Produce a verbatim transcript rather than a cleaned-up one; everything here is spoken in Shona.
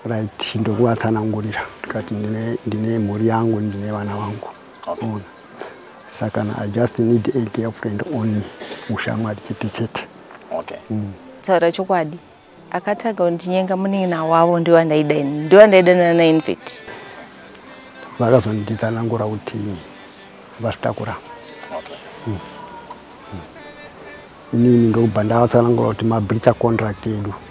right ndokuvatsanangurira tikati ndine ndine mhuri yangu ndine vana vangu. Okay. Ona saka I just need a girlfriend only ushamwari chete chete. Okay. Mm. Taura chokwadi akataka kundinyenga munina wavo ndiwo ndaida ini ndiwo ndaida na invite vakazonditsanangura kuti vasitakura. Okay. Mm. Mm. Inini ndokubva ndavatsanangura kuti mabreacha contract yedu